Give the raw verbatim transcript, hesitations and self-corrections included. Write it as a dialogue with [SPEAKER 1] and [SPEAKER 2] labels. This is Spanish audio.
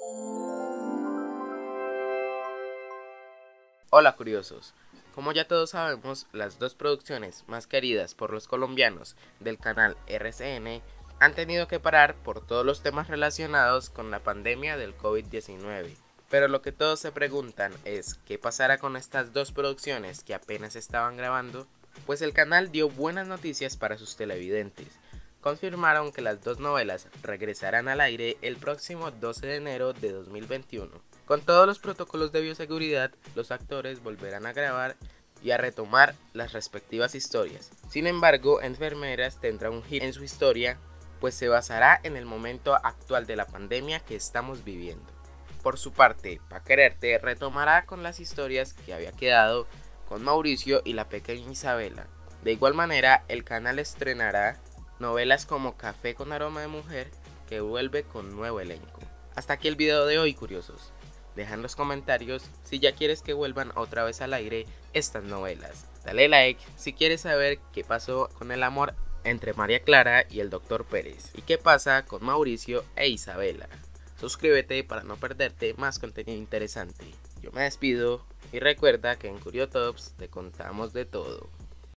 [SPEAKER 1] Hola curiosos, como ya todos sabemos, las dos producciones más queridas por los colombianos del canal R C N han tenido que parar por todos los temas relacionados con la pandemia del COVID diecinueve. Pero lo que todos se preguntan es, ¿qué pasará con estas dos producciones que apenas estaban grabando? Pues el canal dio buenas noticias para sus televidentes. Confirmaron que las dos novelas regresarán al aire el próximo doce de enero de dos mil veintiuno. Con todos los protocolos de bioseguridad, los actores volverán a grabar y a retomar las respectivas historias. Sin embargo, Enfermeras tendrá un giro en su historia, pues se basará en el momento actual de la pandemia que estamos viviendo. Por su parte, Pa' Quererte retomará con las historias que había quedado con Mauricio y la pequeña Isabela. De igual manera, el canal estrenará novelas como Café con aroma de mujer, que vuelve con nuevo elenco. Hasta aquí el video de hoy, curiosos. Deja en los comentarios si ya quieres que vuelvan otra vez al aire estas novelas. Dale like si quieres saber qué pasó con el amor entre María Clara y el doctor Pérez, y qué pasa con Mauricio e Isabela. Suscríbete para no perderte más contenido interesante. Yo me despido y recuerda que en CurioTops te contamos de todo.